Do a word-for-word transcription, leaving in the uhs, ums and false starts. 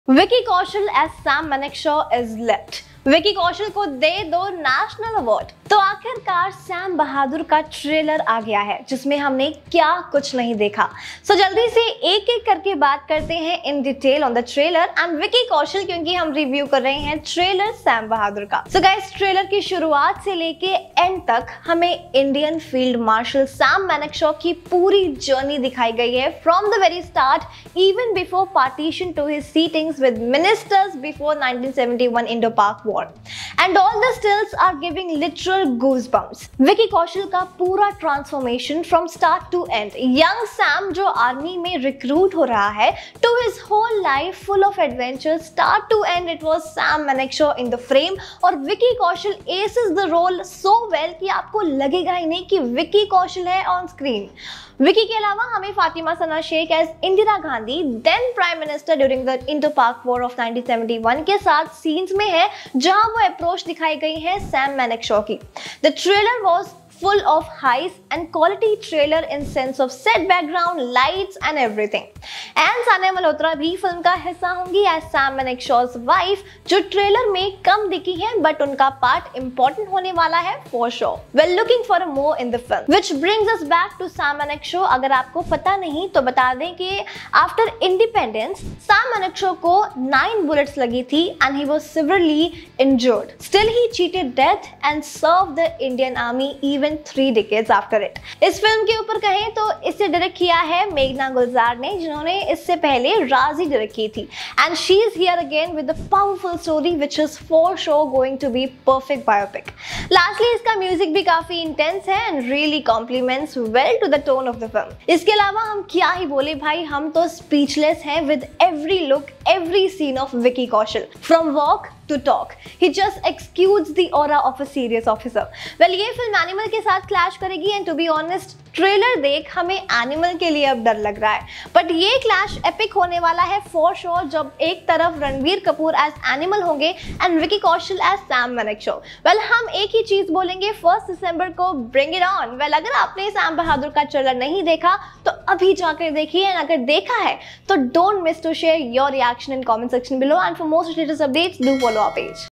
Vicky Kaushal as Sam Manekshaw is left. Vicky Kaushal को दे दो national award. तो आखिरकार सैम बहादुर का ट्रेलर आ गया है जिसमें हमने क्या कुछ नहीं देखा। सो so, जल्दी से एक एक करके बात करते हैं in detail on the trailer and Vicky Kaushal, क्योंकि हम रिव्यू कर रहे हैं ट्रेलर सैम बहादुर का। सो so, गाइस, ट्रेलर की शुरुआत से लेके एंड तक हमें Indian field marshal Sam Manekshaw की पूरी जर्नी दिखाई गई है from the very start, even before partition to his sittings with ministers before nineteen seventy one Indo Pak war, and all the stills are giving literal goosebumps. Vicky Kaushal का पूरा transformation from start to end, young Sam जो army में recruit हो रहा है to his whole life full of adventure, start to end it was Sam Manekshaw in the frame. और Vicky Kaushal aces the role so well कि आपको लगेगा ही नहीं कि विकी कौशल है ऑन स्क्रीन। विकी के अलावा हमें Fatima Sana Shaikh as Indira Gandhi, then prime minister during the Indo Pak war of nineteen seventy one के साथ सीन्स में है जहां वो अप्रोच दिखाई गई है सैम मानेकशॉ की। The trailer was full of highs and quality trailer in sense of set background, lights and everything. And Sanya Malhotra भी फिल्म का हिस्सा होंगी as Sam Manekshaw's wife, जो ट्रेलर में कम दिखी है बट उनका पार्ट इंपॉर्टेंट होने वाला है for sure. Well, looking for more in the film, which brings us back to Sam Manekshaw. अगर आपको पता नहीं तो बता दें कि after independence, Sam Manekshaw को nine bullets लगी थी and he was severely injured. Still, he cheated death and served the Indian Army even three decades after it. इस फिल्म के ऊपर कहें तो इसे डायरेक्ट किया है मेघना गुलजार ने, जिन्होंने इससे पहले राजी डायरेक्ट की थी। And she is here again with a powerful story which is for sure going to be perfect biopic. Lastly, इसका म्यूजिक भी काफी इंटेंस है and really compliments well to the tone of the film. इसके अलावा हम क्या ही बोले भाई, हम तो स्पीचलेस हैं with every look, every scene of Vicky Kaushal from walk to talk. He just exudes the aura of a serious officer. Well, ये फिल्म एनिमल के साथ क्लैश करेगी and to be honest trailer देख हमें एनिमल के लिए अब डर लग रहा है, बट ये क्लैश एपिक होने वाला है फॉर श्योर जब एक तरफ रणवीर कपूर एज एनिमल होंगे and Vicky Kaushal as Sam Manekshaw. Well, हम एक ही चीज बोलेंगे फर्स्ट दिसंबर को, ब्रिंग इट ऑन। वेल, अगर आपने सैम बहादुर का ट्रेलर नहीं देखा तो अभी जाकर देखिए, एंड अगर देखा है तो don't miss to share your reaction in comment section below and for most latest updates do follow our page.